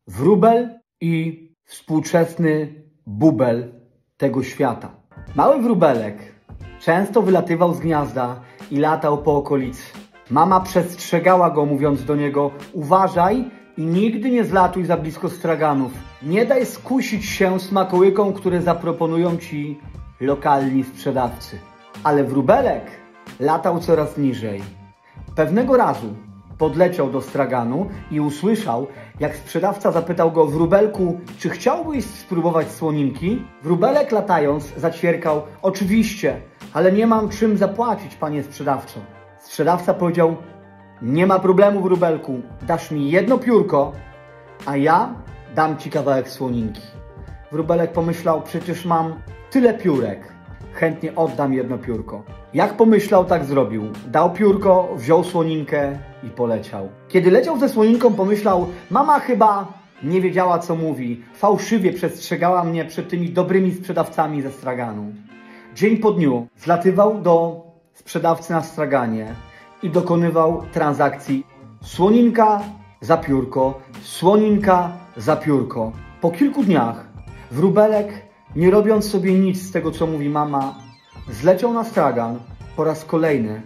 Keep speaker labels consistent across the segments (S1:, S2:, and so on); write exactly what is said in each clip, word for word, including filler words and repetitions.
S1: Wróbel i współczesny bubel tego świata. Mały wróbelek często wylatywał z gniazda i latał po okolicy. Mama przestrzegała go, mówiąc do niego: uważaj i nigdy nie zlatuj za blisko straganów. Nie daj skusić się smakołykom, które zaproponują ci lokalni sprzedawcy. Ale wróbelek latał coraz niżej. Pewnego razu podleciał do straganu i usłyszał, jak sprzedawca zapytał go: wróbelku, czy chciałbyś spróbować słoninki? Wróbelek latając zaćwierkał: oczywiście, ale nie mam czym zapłacić, panie sprzedawco. Sprzedawca powiedział: nie ma problemu, wróbelku, dasz mi jedno piórko, a ja dam ci kawałek słoninki. Wróbelek pomyślał: przecież mam tyle piórek, chętnie oddam jedno piórko. Jak pomyślał, tak zrobił. Dał piórko, wziął słoninkę i poleciał. Kiedy leciał ze słoninką, pomyślał: mama chyba nie wiedziała, co mówi. Fałszywie przestrzegała mnie przed tymi dobrymi sprzedawcami ze straganu. Dzień po dniu zlatywał do sprzedawcy na straganie i dokonywał transakcji słoninka za piórko, słoninka za piórko. Po kilku dniach wróbelek, nie robiąc sobie nic z tego, co mówi mama, zleciał na stragan po raz kolejny.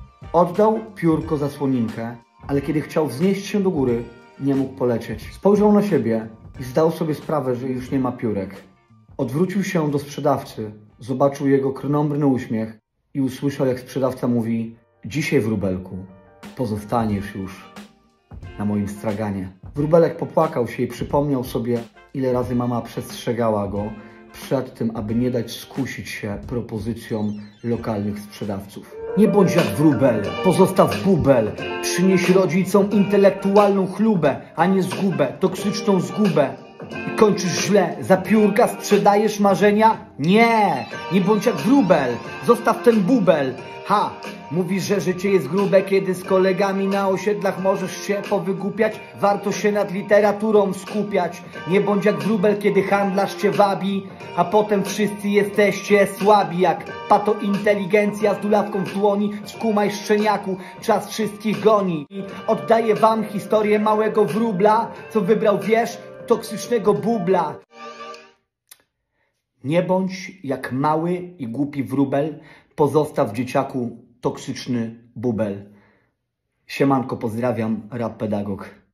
S1: Oddał piórko za słoninkę, ale kiedy chciał wznieść się do góry, nie mógł polecieć. Spojrzał na siebie i zdał sobie sprawę, że już nie ma piórek. Odwrócił się do sprzedawcy, zobaczył jego krnąbrny uśmiech i usłyszał, jak sprzedawca mówi: dzisiaj, wróbelku, pozostaniesz już na moim straganie. Wróbelek popłakał się i przypomniał sobie, ile razy mama przestrzegała go przed tym, aby nie dać skusić się propozycjom lokalnych sprzedawców. Nie bądź jak wróbel, pozostaw bubel, przynieś rodzicom intelektualną chlubę, a nie zgubę, toksyczną zgubę. I kończysz źle, za piórka sprzedajesz marzenia? Nie, nie bądź jak wróbel, zostaw ten bubel. Ha, mówisz, że życie jest grube, kiedy z kolegami na osiedlach możesz się powygłupiać? Warto się nad literaturą skupiać. Nie bądź jak wróbel, kiedy handlarz cię wabi, a potem wszyscy jesteście słabi jak patointeligencja z dulawką w dłoni. Skumaj, szczeniaku, czas wszystkich goni. I oddaję wam historię małego wróbla, co wybrał, wiesz, toksycznego bubla. Nie bądź jak mały i głupi wróbel, pozostaw, dzieciaku, toksyczny bubel. Siemanko, pozdrawiam, rap pedagog.